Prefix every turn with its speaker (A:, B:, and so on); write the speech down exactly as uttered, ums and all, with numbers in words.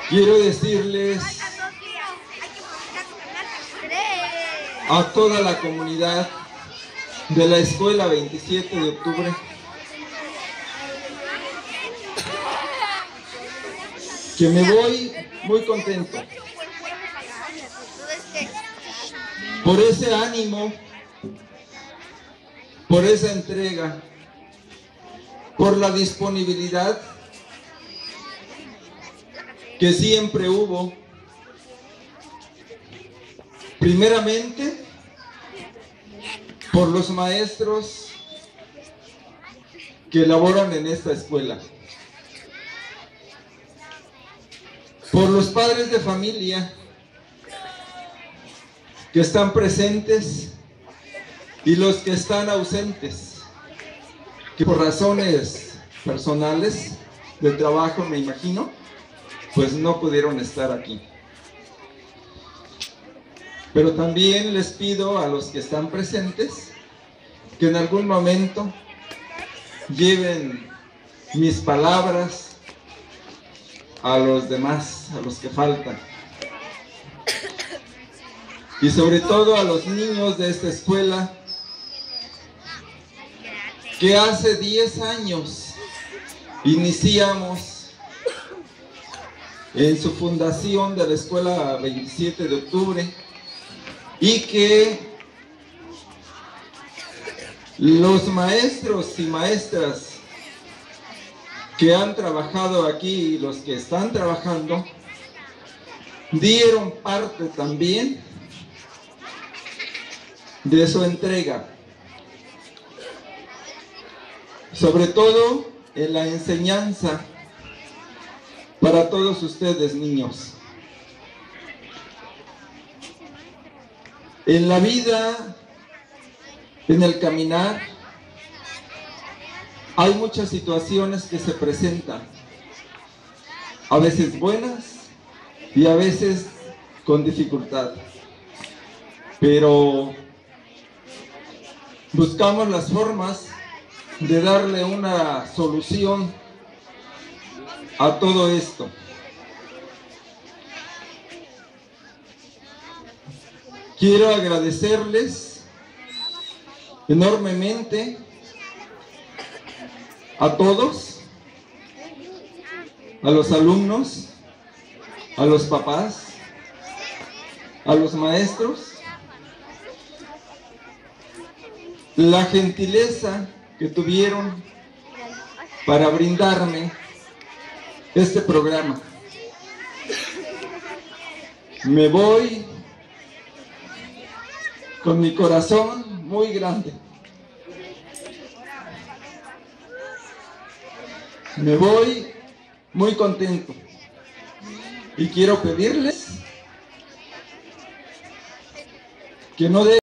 A: Quiero decirles a toda la comunidad de la Escuela veintisiete de octubre que me voy muy contento por ese ánimo, por esa entrega, por la disponibilidad que siempre hubo, primeramente por los maestros que laboran en esta escuela, por los padres de familia que están presentes y los que están ausentes, que por razones personales de trabajo, me imagino, pues no pudieron estar aquí. Pero también les pido a los que están presentes que en algún momento lleven mis palabras a los demás, a los que faltan. Y sobre todo a los niños de esta escuela que hace diez años iniciamos en su fundación de la Escuela veintisiete de octubre y que los maestros y maestras que han trabajado aquí y los que están trabajando dieron parte también de su entrega, sobre todo en la enseñanza para todos ustedes, niños. En la vida, en el caminar, hay muchas situaciones que se presentan, a veces buenas y a veces con dificultad, pero buscamos las formas de darle una solución a todo esto. Quiero agradecerles enormemente a todos, a los alumnos, a los papás, a los maestros, la gentileza que tuvieron para brindarme este programa. Me voy con mi corazón muy grande. Me voy muy contento y quiero pedirles que no den